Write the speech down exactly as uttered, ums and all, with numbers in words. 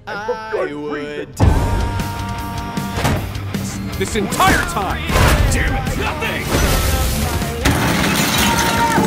I would This entire time! Damn it! Nothing!